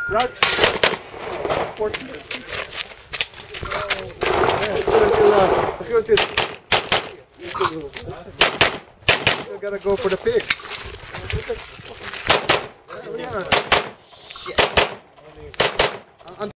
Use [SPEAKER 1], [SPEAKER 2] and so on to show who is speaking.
[SPEAKER 1] Drugs. Fortunate. If you want to, you gotta go for the pig.